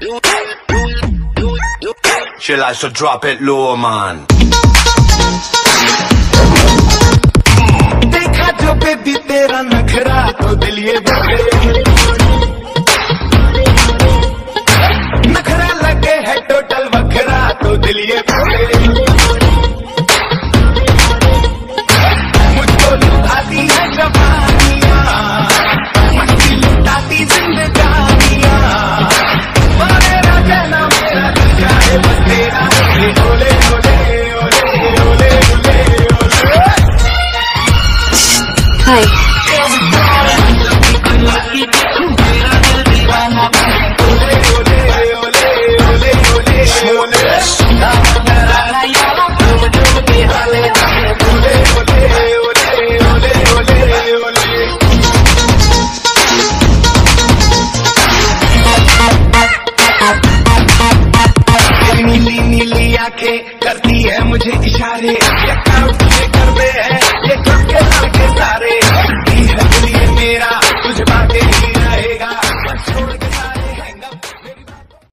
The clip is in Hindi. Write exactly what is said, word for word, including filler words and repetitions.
She likes to drop it low, man. देखा जो बेबी तेरा नखरा तो दिल ये बगे, नखरा लगे है टोटल वखरा तो दिल ये बगे। मुझको लुटाती है जवानियां, मस्ती लुटाती जिंदगानियां, मेरा कहना मेरा दिल चाहे बस तेरा ओले ओले ओले ओले ओले ओले। हाय नीली नीली आंखें करती है मुझे इशारे,